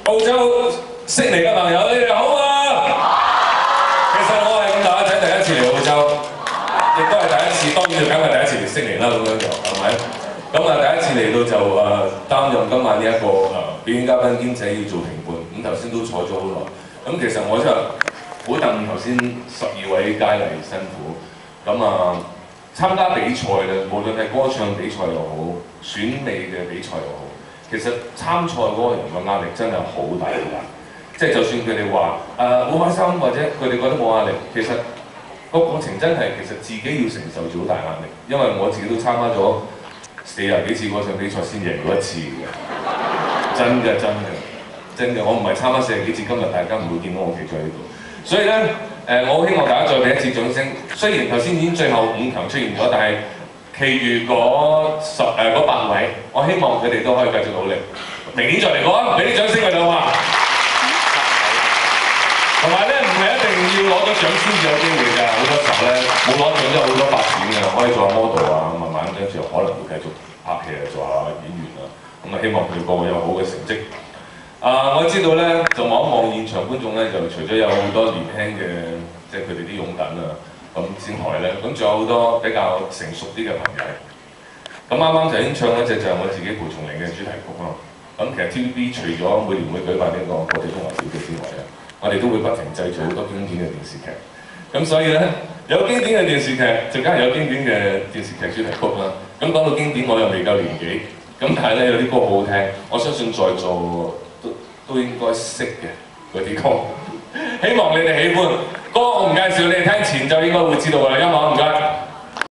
澳洲悉尼嘅朋友，你哋好啊！其實我係咁大個仔第一次嚟澳洲，亦都係第一次，當然就梗係第一次嚟悉尼啦，咁樣就係咪？咁啊，第一次嚟到就擔任今晚呢一個表演嘉賓兼且要做評判，咁頭先都坐咗好耐。咁其實我真係好戥頭先12位佳麗辛苦。咁參加比賽咧，無論係歌唱比賽又好，選美嘅比賽又好，其實參賽嗰個人嘅壓力真係好大好大。即係就算佢哋話好開心，或者佢哋覺得冇壓力，其實個過程真係其實自己要承受住好大壓力。因為我自己都參加咗40幾次歌唱比賽先贏過一次嘅，真嘅，我唔係參加40幾次，今日大家唔會見到我企咗喺度。所以咧，我好希望大家再俾一次掌聲。雖然頭先已經最後5強出現咗，但係其餘嗰8位，我希望佢哋都可以繼續努力。明年再嚟過，俾啲掌聲佢哋好嘛？同埋咧，唔係一定要攞咗獎先至有機會㗎，好多時候咧冇攞獎都有好多發展㗎，可以做下 model 啊，慢慢跟住可能會繼續拍戲啊，做下演員啊。咁啊，希望佢哋個個有好嘅成績。我知道咧，就望一望現場觀眾咧，就除咗有好多年輕嘅，即係佢哋啲擁躉啊，咁之外咧，咁仲有好多比較成熟啲嘅朋友。咁啱啱就已經唱一隻就係我自己蒲松齡嘅主題曲咯。咁其實 TVB 除咗每年會舉辦呢個國際風華小姐之外咧，我哋都會不停製造好多經典嘅電視劇。咁所以咧，有經典嘅電視劇，就梗係有經典嘅電視劇主題曲啦。咁講到經典，我又未夠年紀，咁但係咧有啲歌好好聽，我相信在座都應該識嘅嗰啲歌，希望你哋喜歡。歌我唔介紹，你哋聽前奏應該會知道㗎啦。音樂唔該。